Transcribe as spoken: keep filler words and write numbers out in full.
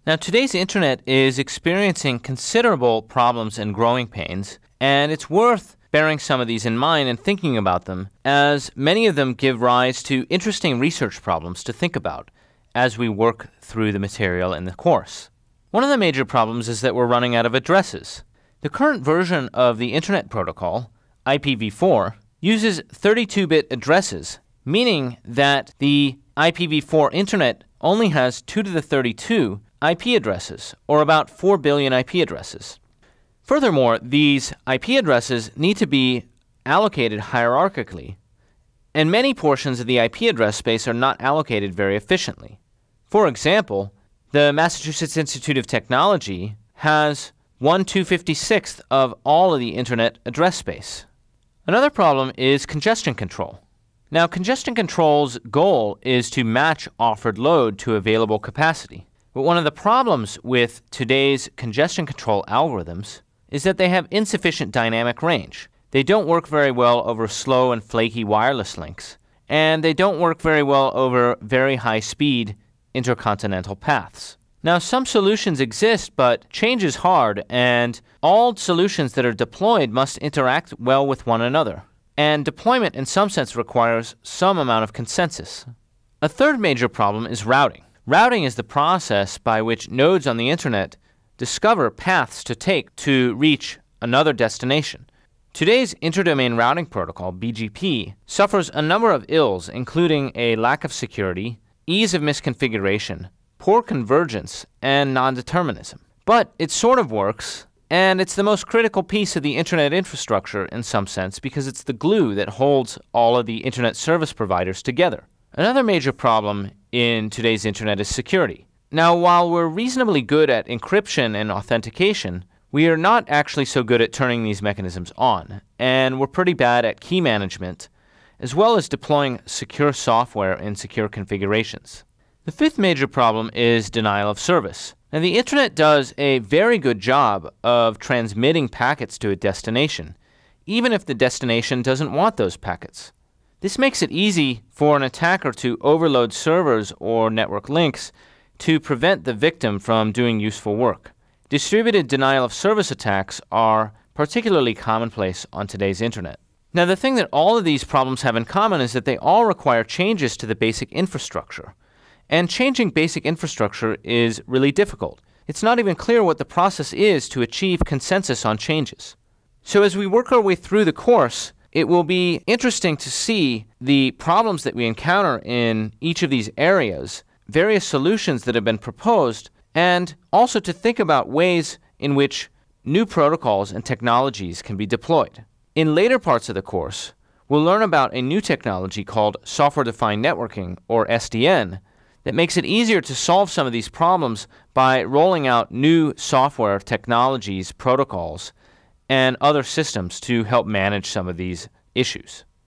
Now, today's internet is experiencing considerable problems and growing pains, and it's worth bearing some of these in mind and thinking about them, as many of them give rise to interesting research problems to think about as we work through the material in the course. One of the major problems is that we're running out of addresses. The current version of the Internet Protocol, I P v four, uses thirty-two bit addresses, meaning that the I P v four Internet only has two to the thirty-two I P addresses, or about four billion I P addresses. Furthermore, these I P addresses need to be allocated hierarchically, and many portions of the I P address space are not allocated very efficiently. For example, the Massachusetts Institute of Technology has one two fifty-sixth of all of the Internet address space. Another problem is congestion control. Now, congestion control's goal is to match offered load to available capacity. But one of the problems with today's congestion control algorithms is that they have insufficient dynamic range. They don't work very well over slow and flaky wireless links, and they don't work very well over very high-speed intercontinental paths. Now, some solutions exist, but change is hard, and all solutions that are deployed must interact well with one another. And deployment, in some sense, requires some amount of consensus. A third major problem is routing. Routing is the process by which nodes on the Internet discover paths to take to reach another destination. Today's interdomain routing protocol, B G P, suffers a number of ills, including a lack of security, ease of misconfiguration, poor convergence, and non-determinism. But it sort of works, and it's the most critical piece of the Internet infrastructure in some sense because it's the glue that holds all of the Internet service providers together. Another major problem in today's Internet is security. Now, while we're reasonably good at encryption and authentication, we are not actually so good at turning these mechanisms on, and we're pretty bad at key management, as well as deploying secure software in secure configurations. The fifth major problem is denial of service. Now, the Internet does a very good job of transmitting packets to a destination, even if the destination doesn't want those packets. This makes it easy for an attacker to overload servers or network links to prevent the victim from doing useful work. Distributed denial of service attacks are particularly commonplace on today's Internet. Now, the thing that all of these problems have in common is that they all require changes to the basic infrastructure. And changing basic infrastructure is really difficult. It's not even clear what the process is to achieve consensus on changes. So as we work our way through the course, it will be interesting to see the problems that we encounter in each of these areas, various solutions that have been proposed, and also to think about ways in which new protocols and technologies can be deployed. In later parts of the course, we'll learn about a new technology called software-defined networking, or S D N, that makes it easier to solve some of these problems by rolling out new software, technologies, protocols, and other systems to help manage some of these issues.